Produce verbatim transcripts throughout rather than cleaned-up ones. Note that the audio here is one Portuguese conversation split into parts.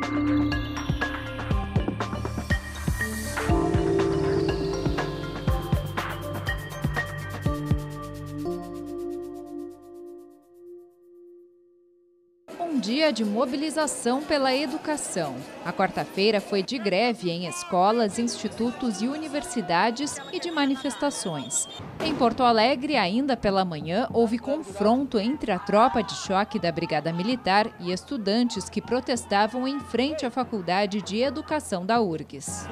Um dia de mobilização pela educação. A quarta-feira foi de greve em escolas, institutos e universidades e de manifestações. Em Porto Alegre, ainda pela manhã, houve confronto entre a tropa de choque da Brigada Militar e estudantes que protestavam em frente à Faculdade de Educação da U R G S.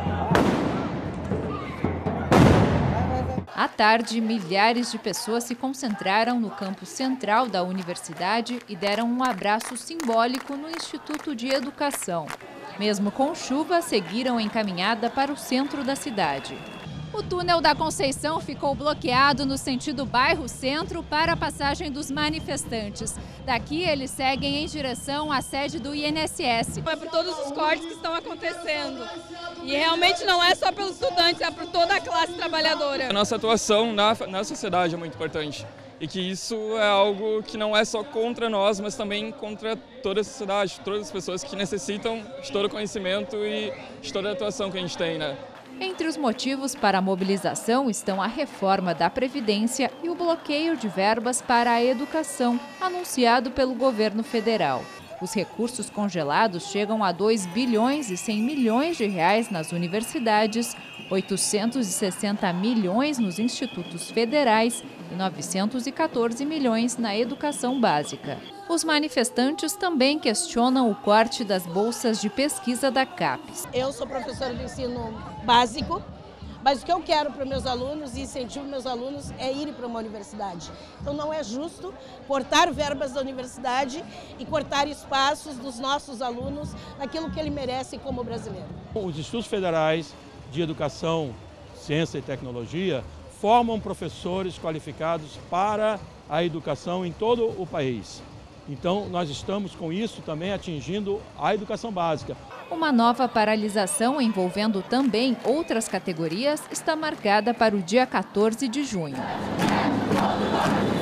À tarde, milhares de pessoas se concentraram no campus central da universidade e deram um abraço simbólico no Instituto de Educação. Mesmo com chuva, seguiram em caminhada para o centro da cidade. O túnel da Conceição ficou bloqueado no sentido bairro-centro para a passagem dos manifestantes. Daqui, eles seguem em direção à sede do I N S S. É por todos os cortes que estão acontecendo. E realmente não é só pelos estudantes, é por toda a classe trabalhadora. A nossa atuação na, na sociedade é muito importante. E que isso é algo que não é só contra nós, mas também contra toda a sociedade, todas as pessoas que necessitam de todo o conhecimento e de toda a atuação que a gente tem, né? Entre os motivos para a mobilização estão a reforma da Previdência e o bloqueio de verbas para a educação, anunciado pelo governo federal. Os recursos congelados chegam a dois bilhões e cem milhões de reais nas universidades, oitocentos e sessenta milhões nos institutos federais e novecentos e quatorze milhões na educação básica. Os manifestantes também questionam o corte das bolsas de pesquisa da CAPES. Eu sou professora de ensino básico, mas o que eu quero para meus alunos e incentivo meus alunos é ir para uma universidade. Então não é justo cortar verbas da universidade e cortar espaços dos nossos alunos naquilo que eles merecem como brasileiro. Os institutos federais de educação, ciência e tecnologia formam professores qualificados para a educação em todo o país. Então, nós estamos com isso também atingindo a educação básica. Uma nova paralisação envolvendo também outras categorias está marcada para o dia quatorze de junho.